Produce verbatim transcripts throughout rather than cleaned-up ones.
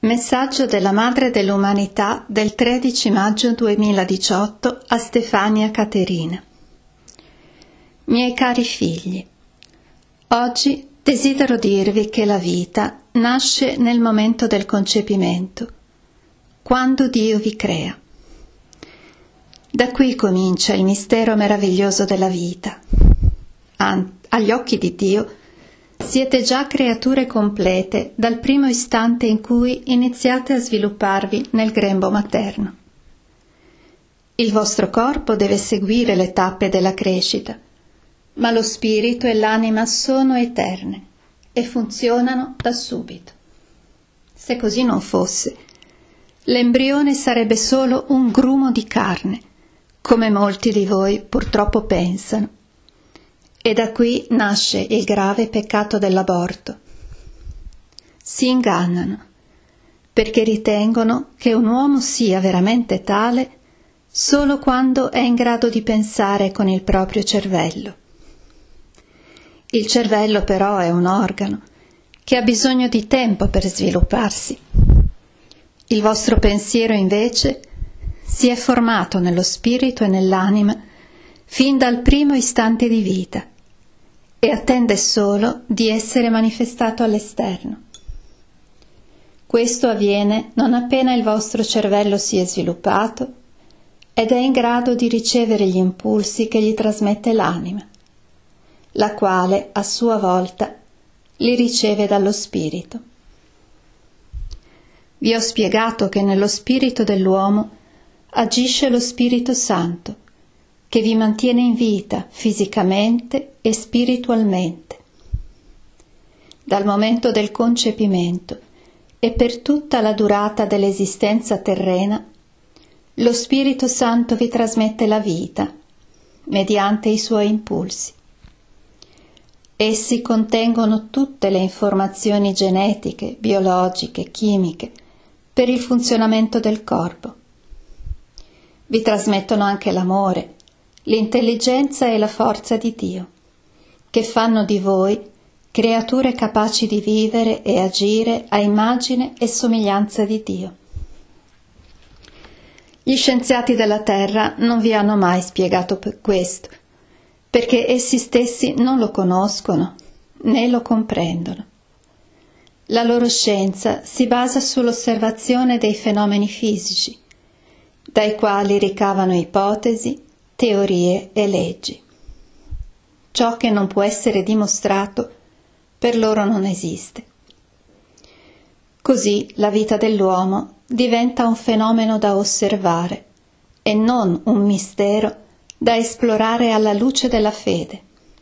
Messaggio della Madre dell'Umanità del tredici maggio duemiladiciotto a Stefania Caterina. Miei cari figli, oggi desidero dirvi che la vita nasce nel momento del concepimento, quando Dio vi crea. Da qui comincia il mistero meraviglioso della vita. Agli occhi di Dio siete già creature complete dal primo istante in cui iniziate a svilupparvi nel grembo materno. Il vostro corpo deve seguire le tappe della crescita, ma lo spirito e l'anima sono eterne e funzionano da subito. Se così non fosse, l'embrione sarebbe solo un grumo di carne, come molti di voi purtroppo pensano. E da qui nasce il grave peccato dell'aborto. Si ingannano, perché ritengono che un uomo sia veramente tale solo quando è in grado di pensare con il proprio cervello. Il cervello però è un organo che ha bisogno di tempo per svilupparsi. Il vostro pensiero invece si è formato nello spirito e nell'anima fin dal primo istante di vita e attende solo di essere manifestato all'esterno. Questo avviene non appena il vostro cervello si è sviluppato ed è in grado di ricevere gli impulsi che gli trasmette l'anima, la quale a sua volta li riceve dallo spirito. Vi ho spiegato che nello spirito dell'uomo agisce lo Spirito Santo, che vi mantiene in vita fisicamente e spiritualmente. Dal momento del concepimento e per tutta la durata dell'esistenza terrena, lo Spirito Santo vi trasmette la vita mediante i suoi impulsi. Essi contengono tutte le informazioni genetiche, biologiche, chimiche per il funzionamento del corpo. Vi trasmettono anche l'amore, l'intelligenza e la forza di Dio, che fanno di voi creature capaci di vivere e agire a immagine e somiglianza di Dio. Gli scienziati della Terra non vi hanno mai spiegato per questo, perché essi stessi non lo conoscono né lo comprendono. La loro scienza si basa sull'osservazione dei fenomeni fisici, dai quali ricavano ipotesi, teorie e leggi. Ciò che non può essere dimostrato per loro non esiste. Così la vita dell'uomo diventa un fenomeno da osservare e non un mistero da esplorare alla luce della fede.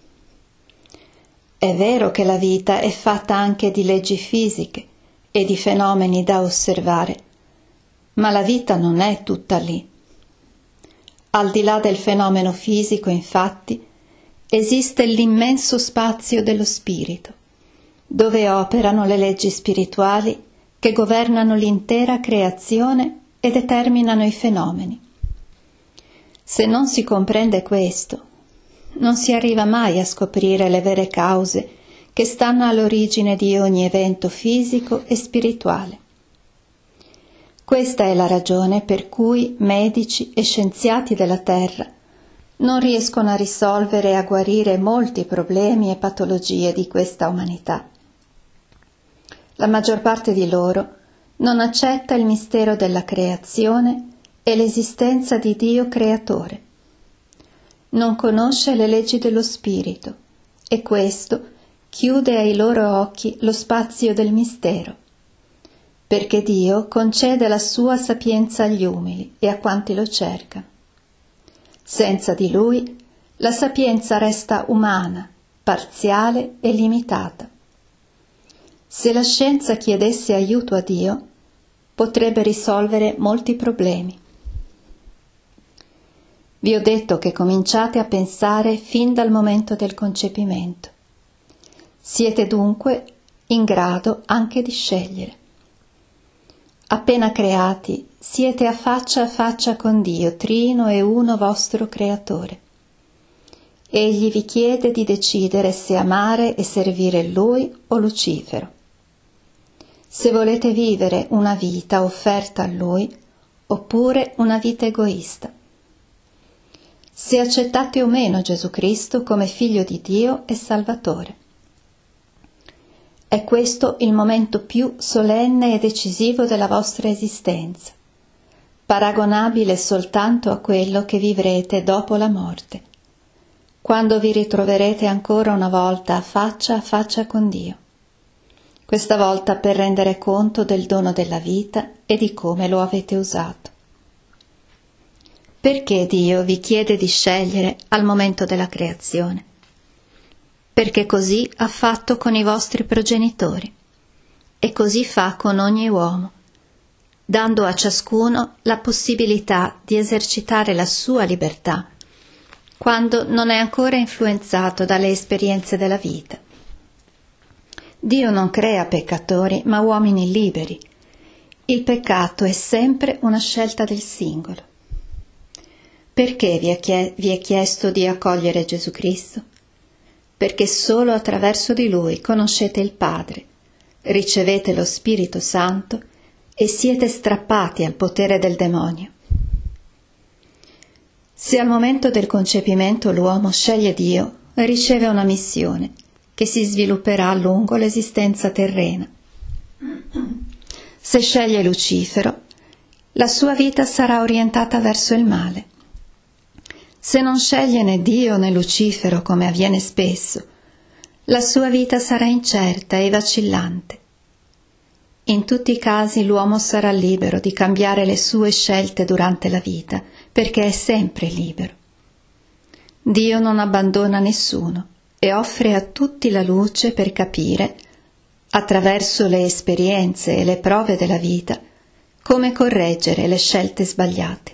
È vero che la vita è fatta anche di leggi fisiche e di fenomeni da osservare, ma la vita non è tutta lì. Al di là del fenomeno fisico, infatti, esiste l'immenso spazio dello spirito, dove operano le leggi spirituali che governano l'intera creazione e determinano i fenomeni. Se non si comprende questo, non si arriva mai a scoprire le vere cause che stanno all'origine di ogni evento fisico e spirituale. Questa è la ragione per cui medici e scienziati della Terra non riescono a risolvere e a guarire molti problemi e patologie di questa umanità. La maggior parte di loro non accetta il mistero della creazione e l'esistenza di Dio creatore. Non conosce le leggi dello spirito e questo chiude ai loro occhi lo spazio del mistero, perché Dio concede la sua sapienza agli umili e a quanti lo cercano. Senza di Lui, la sapienza resta umana, parziale e limitata. Se la scienza chiedesse aiuto a Dio, potrebbe risolvere molti problemi. Vi ho detto che cominciate a pensare fin dal momento del concepimento. Siete dunque in grado anche di scegliere. Appena creati, siete a faccia a faccia con Dio, trino e uno vostro creatore. Egli vi chiede di decidere se amare e servire Lui o Lucifero. se volete vivere una vita offerta a Lui oppure una vita egoista. Se accettate o meno Gesù Cristo come Figlio di Dio e Salvatore. È questo il momento più solenne e decisivo della vostra esistenza, paragonabile soltanto a quello che vivrete dopo la morte, quando vi ritroverete ancora una volta faccia a faccia con Dio, questa volta per rendere conto del dono della vita e di come lo avete usato. Perché Dio vi chiede di scegliere al momento della creazione? Perché così ha fatto con i vostri progenitori e così fa con ogni uomo, dando a ciascuno la possibilità di esercitare la sua libertà quando non è ancora influenzato dalle esperienze della vita. Dio non crea peccatori, ma uomini liberi. Il peccato è sempre una scelta del singolo. Perché vi è, chie- vi è chiesto di accogliere Gesù Cristo? Perché solo attraverso di Lui conoscete il Padre, ricevete lo Spirito Santo e siete strappati al potere del demonio. Se al momento del concepimento l'uomo sceglie Dio, riceve una missione che si svilupperà lungo l'esistenza terrena. Se sceglie Lucifero, la sua vita sarà orientata verso il male. Se non sceglie né Dio né Lucifero, come avviene spesso, la sua vita sarà incerta e vacillante. In tutti i casi l'uomo sarà libero di cambiare le sue scelte durante la vita, perché è sempre libero. Dio non abbandona nessuno e offre a tutti la luce per capire, attraverso le esperienze e le prove della vita, come correggere le scelte sbagliate.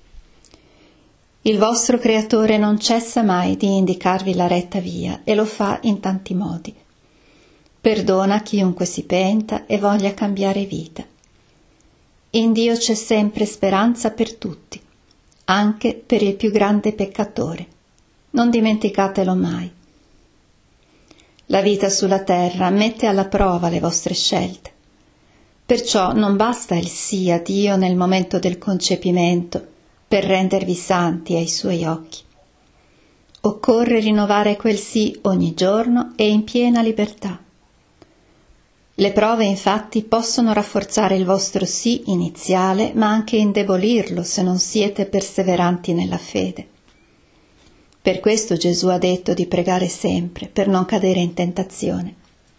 Il vostro Creatore non cessa mai di indicarvi la retta via e lo fa in tanti modi. Perdona chiunque si penta e voglia cambiare vita. In Dio c'è sempre speranza per tutti, anche per il più grande peccatore. Non dimenticatelo mai. La vita sulla terra mette alla prova le vostre scelte. Perciò non basta il sì a Dio nel momento del concepimento per rendervi santi ai suoi occhi. Occorre rinnovare quel sì ogni giorno e in piena libertà. Le prove infatti possono rafforzare il vostro sì iniziale, ma anche indebolirlo se non siete perseveranti nella fede. Per questo Gesù ha detto di pregare sempre, per non cadere in tentazione.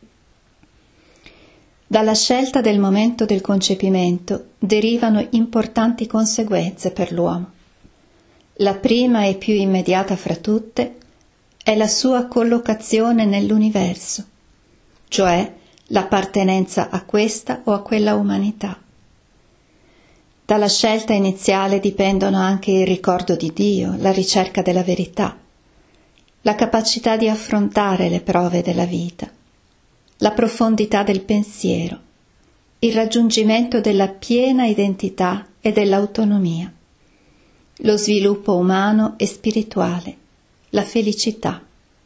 Dalla scelta del momento del concepimento derivano importanti conseguenze per l'uomo. La prima e più immediata fra tutte è la sua collocazione nell'universo, cioè l'appartenenza a questa o a quella umanità. Dalla scelta iniziale dipendono anche il ricordo di Dio, la ricerca della verità, la capacità di affrontare le prove della vita, la profondità del pensiero, il raggiungimento della piena identità e dell'autonomia, lo sviluppo umano e spirituale, la felicità.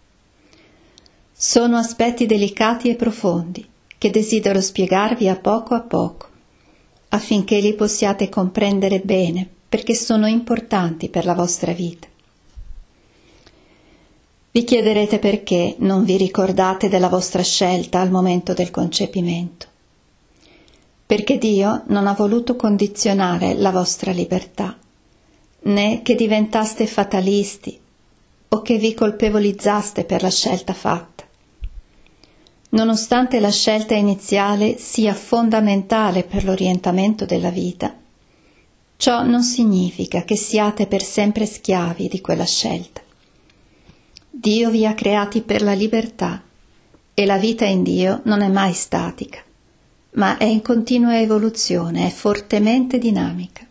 Sono aspetti delicati e profondi che desidero spiegarvi a poco a poco, affinché li possiate comprendere bene, perché sono importanti per la vostra vita. Vi chiederete perché non vi ricordate della vostra scelta al momento del concepimento. Perché Dio non ha voluto condizionare la vostra libertà, né che diventaste fatalisti o che vi colpevolizzaste per la scelta fatta. Nonostante la scelta iniziale sia fondamentale per l'orientamento della vita, ciò non significa che siate per sempre schiavi di quella scelta. Dio vi ha creati per la libertà e la vita in Dio non è mai statica, ma è in continua evoluzione, è fortemente dinamica.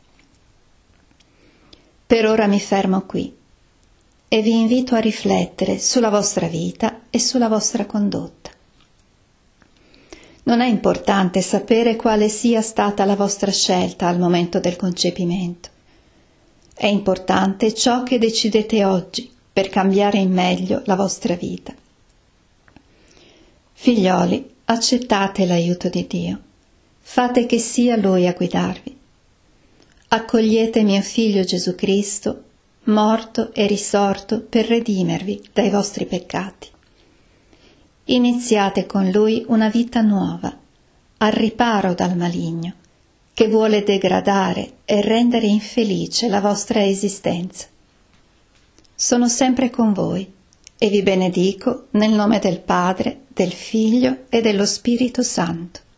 Per ora mi fermo qui e vi invito a riflettere sulla vostra vita e sulla vostra condotta. Non è importante sapere quale sia stata la vostra scelta al momento del concepimento. È importante ciò che decidete oggi per cambiare in meglio la vostra vita. Figlioli, accettate l'aiuto di Dio. Fate che sia Lui a guidarvi. Accogliete mio Figlio Gesù Cristo, morto e risorto per redimervi dai vostri peccati. Iniziate con Lui una vita nuova, al riparo dal maligno, che vuole degradare e rendere infelice la vostra esistenza. Sono sempre con voi e vi benedico nel nome del Padre, del Figlio e dello Spirito Santo.